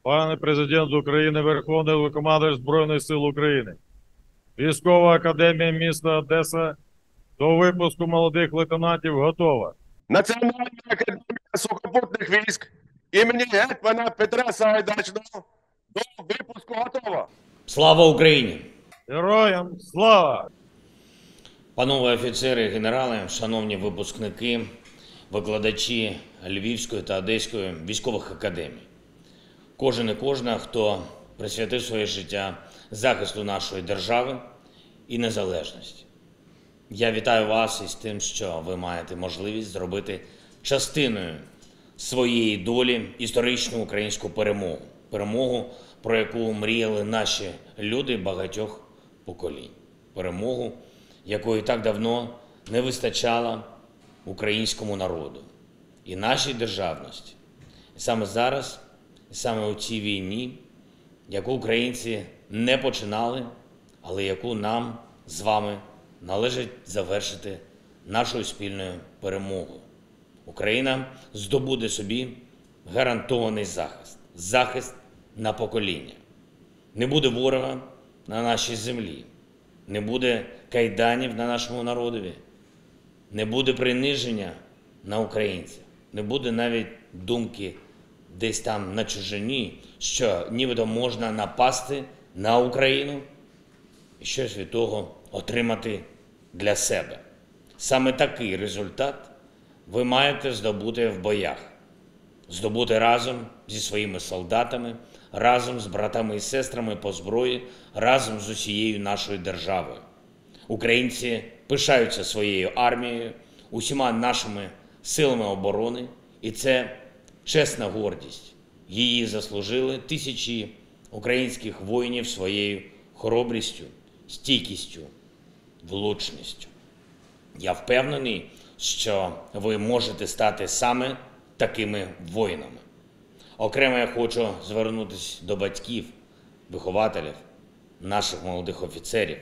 Пане президент України, Верховний Головнокомандувач Збройних сил України, Військова академія міста Одеса до випуску молодих лейтенантів готова. Національна академія сухопутних військ імені гетьмана Петра Сагайдачного до випуску готова. Слава Україні! Героям слава! Панове офіцери, генерали, шановні випускники, викладачі Львівської та Одеської військових академій. Кожен і кожна, хто присвятив своє життя захисту нашої держави і незалежності. Я вітаю вас із тим, що ви маєте можливість зробити частиною своєї долі історичну українську перемогу. Перемогу, про яку мріяли наші люди багатьох поколінь. Перемогу, якої так давно не вистачало українському народу і нашій державності. І саме зараз, і саме у цій війні, яку українці не починали, але яку нам з вами належить завершити нашою спільною перемогою. Україна здобуде собі гарантований захист. Захист на покоління. Не буде ворога на нашій землі. Не буде кайданів на нашому народові. Не буде приниження на українців. Не буде навіть думки десь там на чужині, що нібито можна напасти на Україну і щось від того отримати для себе. Саме такий результат ви маєте здобути в боях. Здобути разом зі своїми солдатами, разом з братами і сестрами по зброї, разом з усією нашою державою. Українці пишаються своєю армією, усіма нашими силами оборони, і це чесна гордість. Її заслужили тисячі українських воїнів своєю хоробрістю, стійкістю, влучністю. Я впевнений, що ви можете стати саме такими воїнами. Окремо я хочу звернутися до батьків, вихователів, наших молодих офіцерів.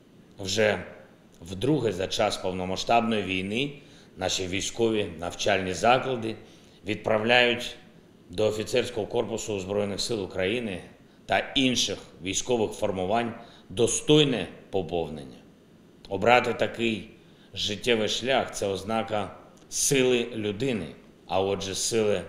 Вже вдруге за час повномасштабної війни наші військові навчальні заклади відправляють до офіцерського корпусу Збройних сил України та інших військових формувань достойне поповнення. Обрати такий життєвий шлях – це ознака сили людини, а отже сили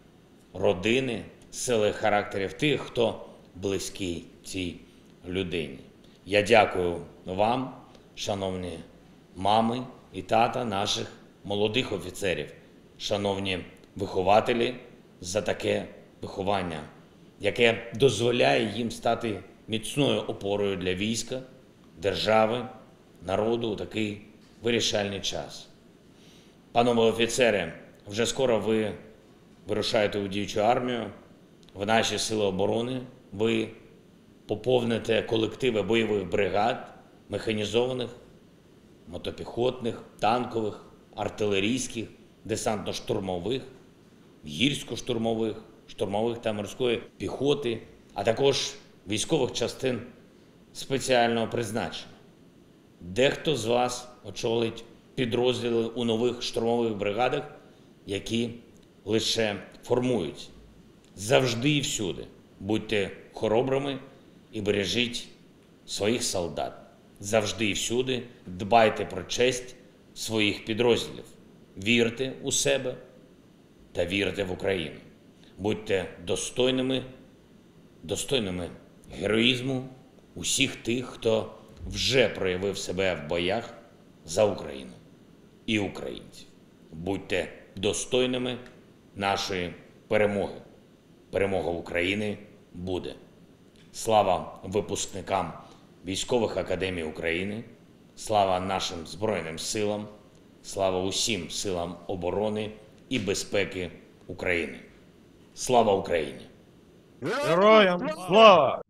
родини, сили характерів тих, хто близький цій людині. Я дякую вам, шановні мами і тата наших молодих офіцерів, шановні вихователі, за таке виховання, яке дозволяє їм стати міцною опорою для війська, держави, народу у такий вирішальний час. Панове офіцери, вже скоро ви вирушаєте у діючу армію, в наші сили оборони, ви поповните колективи бойових бригад, механізованих, мотопіхотних, танкових, артилерійських, десантно-штурмових, гірсько-штурмових, штурмових та морської піхоти, а також військових частин спеціального призначення. Дехто з вас очолить підрозділи у нових штурмових бригадах, які лише формуються. Завжди і всюди будьте хоробрими і бережіть своїх солдат. Завжди і всюди дбайте про честь своїх підрозділів. Вірте у себе та вірте в Україну. Будьте достойними героїзму усіх тих, хто вже проявив себе в боях за Україну і українців. Будьте достойними нашої перемоги. Перемога України буде. Слава випускникам військових академій України, слава нашим Збройним силам, слава усім силам оборони і безпеки України. Слава Україні! Героям слава!